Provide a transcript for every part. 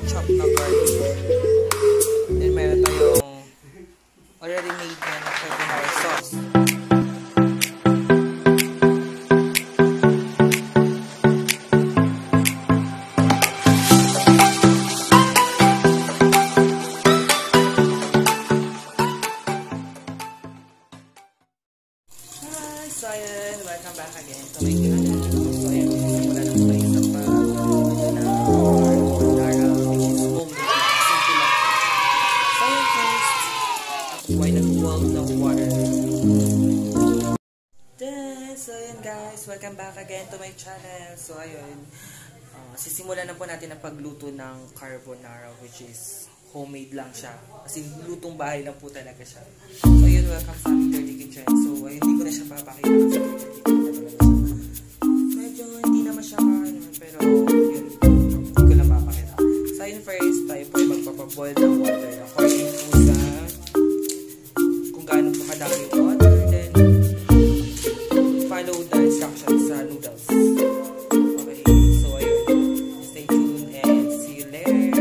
small chopped na garlic. Then meron tayong already made na carbonara sauce. So ayan, welcome back again to my channel. So ayan, simula na tayo sa pagluto ng carbonara, which is homemade. Simple lang. So ayan first, why nag-boil ng water. Then, so ayan guys, welcome back again to my channel. So ayan, sisimulan na po natin ang pagluto ng carbonara, which is homemade lang siya. Kasi lutong bahay lang po talaga siya. So yun, welcome sa aming dirty kitchen. So hindi ko na siya papakita kasi medyo hindi naman siya pero yun, hindi ko na papakita. So yun first, tayo po ay magpapaboil ng water according po sa kung gaano po kadami yung water, then follow the instructions sa noodles. Okay, so ayun, stay tuned and see you later.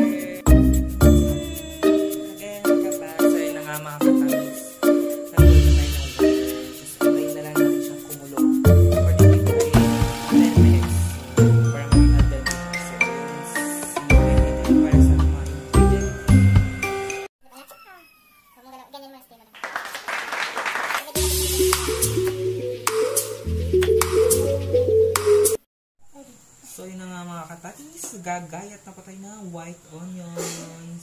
So yun na nga mga katatis, gagayat na pa tayo na white onions.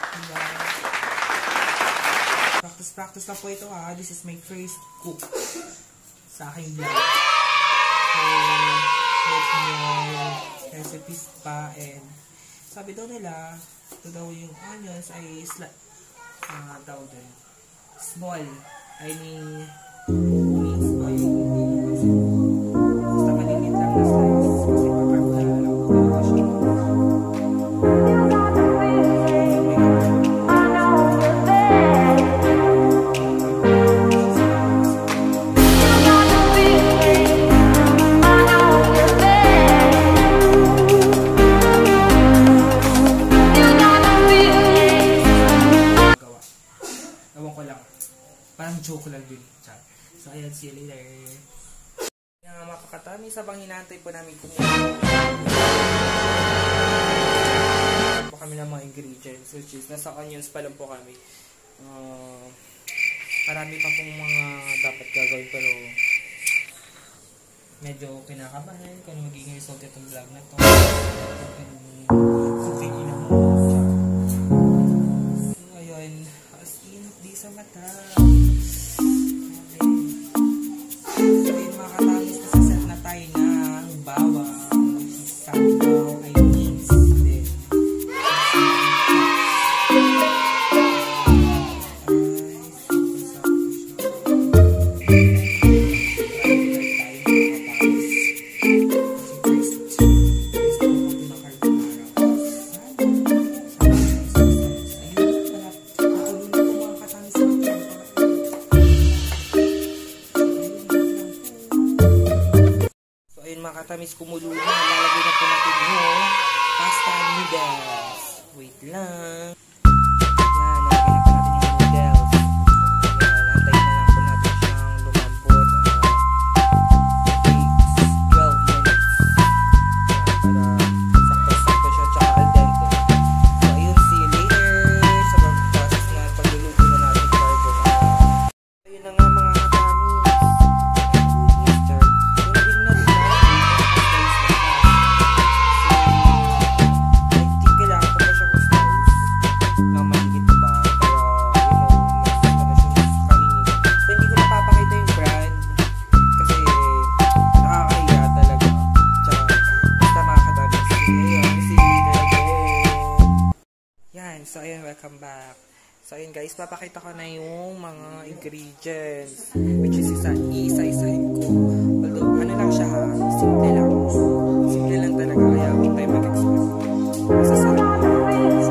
Practice na po ito ha. This is my first cook sa aking vlog. So, hope nyo recipes pa, and sabi daw nila, ito daw yung onions ay small. I mean, means ba yung basta malilit lang na slice kasi paparbula lang po talaga siya. Parang joke lang din. So, ayan, see you later. Yung mga kakatami, sabang hinantay po namin kumuha po kami ng mga ingredients, which is nasa onions pa lang po kami. Marami pa pong mga dapat gagawin, pero medyo kinakabahan kung magiging result itong vlog na to. So, ayun, as in, di sa mata. Katamis kumulo na, lalagay na po natin yung pasta noodles. Wait lang. Yan, lalagay na po natin yung noodles. Nantayin na lang po natin siyang lumambot. Takes 12 minutes. Para sakto-sakto siya, tsaka al dente. So ayun, see you later sa process na pagluluto na natin carbonara. Ayun na nga mga katamis. So ayun, welcome back. So ayun guys, papakita ko na yung mga ingredients, which is isa-isahin ko. Although ano lang siya ha, simple lang talaga, kaya huwag tayo mag-expect. Masasarap. So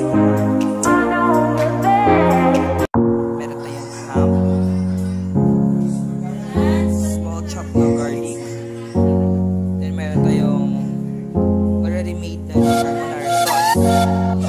meron tayong ham, small chop na garlic, then meron tayong already made na carbonara sauce.